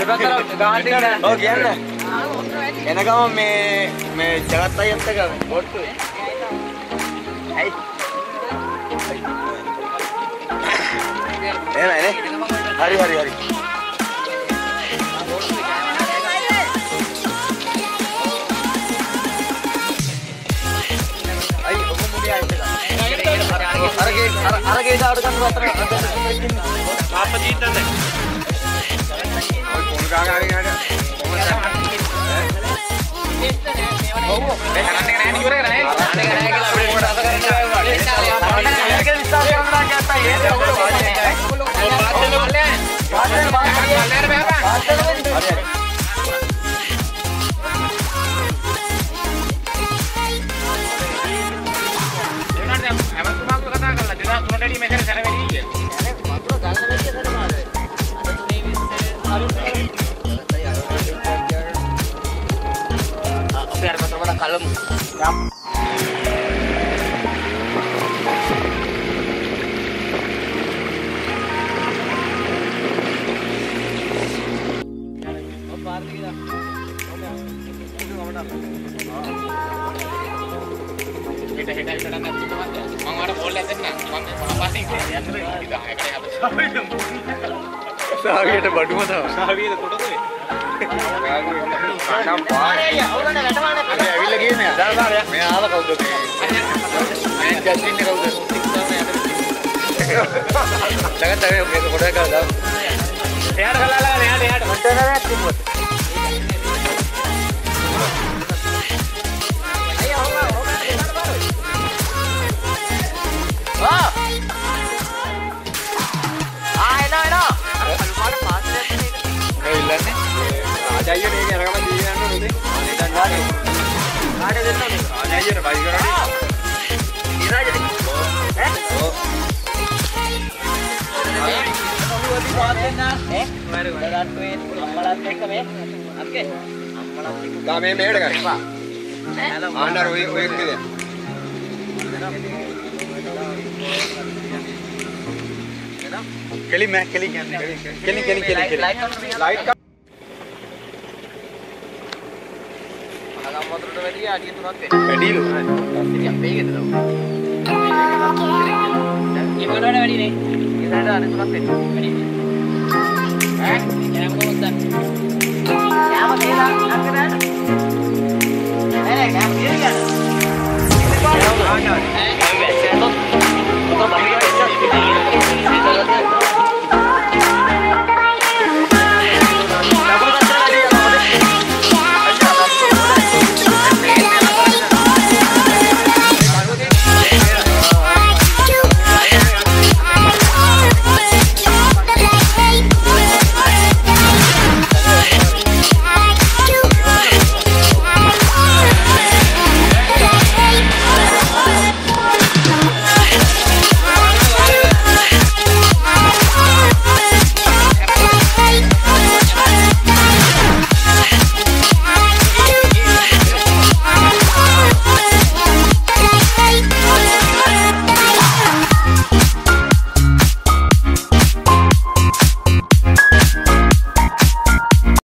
කියන්න. එනකම මේ ජගත් අයියත් එක්ක බොට්ටුවේ. ඇයි? එහෙමනේ. හරි. අරගේ දාඩ ගන්න අතර අප ජීතන්නේ කොන් ගාගාරින් හරිය ඔව් මේ කරන්නේ නැහැ නේ ඉවර කරන්නේ අනේ නැහැ කියලා අපිට කොට අත කරන්න බෑ ඒක විශ්වාස කරනවා කියත්තා ඒක ඔයගොල්ලෝ වාදනේ සාවියට බඩුම තමයි. සාවියද කොටද වේ? කඩම් පාරේ අවුලන වැටවන්නේ. අද ඇවිල්ලා ගියේ නෑ. දාලා මේ ආලා කවුද මේ? මේ ජස්ටින් කවුද? ජගත් තමයි මේක කොටයක් ගාලා දාන්න. එයාට ගලලා එයාට මට නෑ තිබ්බොත්. ආජායිය නේ අරගම දී යන්න ඕනේ. ආනේ දැන් ගානේ. කාටද දෙන්නේ? ආජායියට බයි කරන්නේ. ඉරාජට. ඈ? ඔව්. අනුවදී පාත් දෙන්න. ඈ? ගඩට්ටුවේ අම්මලාත් එක්ක මේ. අක්කේ. අම්මලාත් එක්ක. ගා මේ මෙහෙට ගන්න. ආන්නර ඔය කිව්ද? කෙලි මෑ කෙලි කියන්නේ. කෙලි. ලයිට් වතුරට වැඩි අඩිය 3ක් වෙනවා. වැඩිලු. ඉතින් මේකද ලෝ. ඒකට වඩා වැඩි නේ. ඒකට අඩිය 3ක් වෙනවා. වැඩි. ඈ? එනම් කොහොමද? යාම කියලා අක්කරාට. නෑ කෑම කියලා. ඉතින් පාඩම් ආන්න.